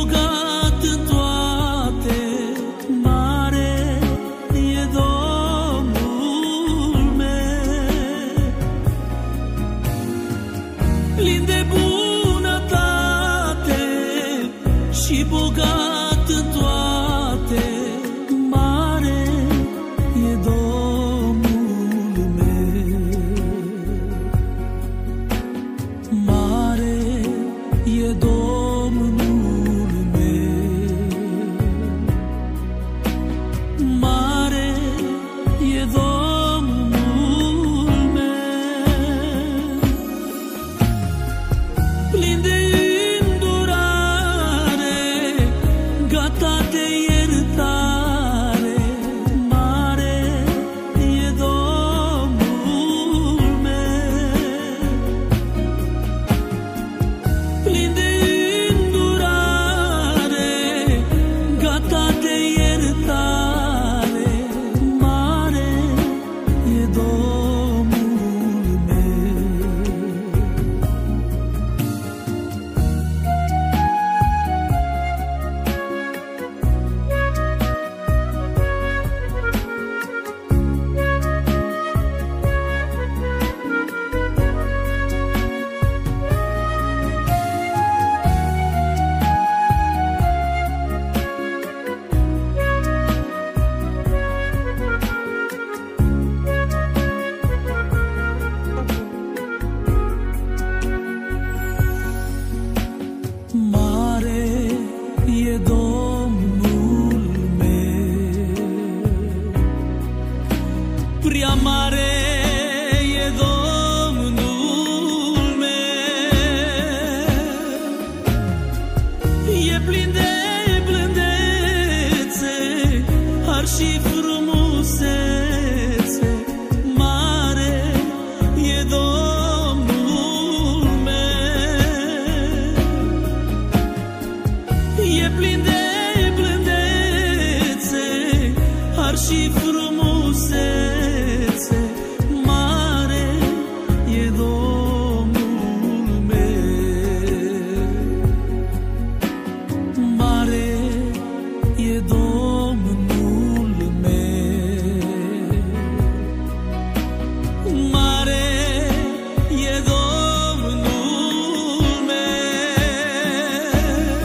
bogat în toate, mare e Domnul meu. Plin de bunătate și bogat în toate, mare e Domnul meu. Mare e Domnul meu. Mare e Domnul meu. Plin de îndurare, gata de iertare, mare e Domnul meu. Plin de îndurare, gata de iertare, mare e Domnul meu. Mare e Domnul meu. Prea mare e Domnul meu. E plin de blândețe, har și frumusețe, mare e Domnul meu. E plin de blândețe, har și frumusețe, mare e Domnul meu. Mare e Domnul meu. Mare e Domnul meu.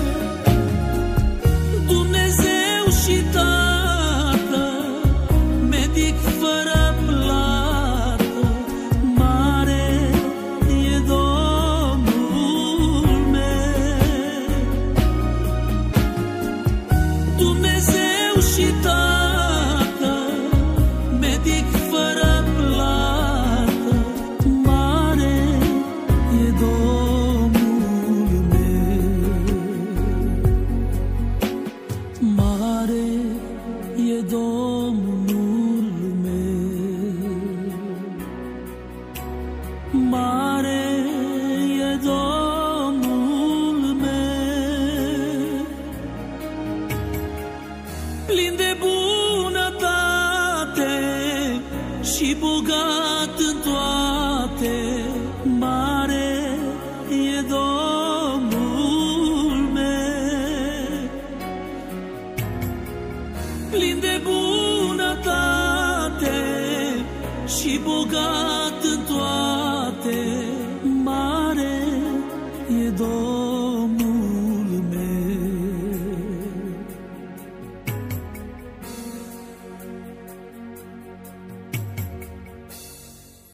Dumnezeu și Tată, medic fără plată, mare e Domnul meu. Dumnezeu și Tată, medic fără plată, mare e Domnul meu. Mare e Domnul meu. Mare e Domnul meu. Plin de bunătate și bogat în toate, mare e Domnul meu. Plin de bunătate și bogat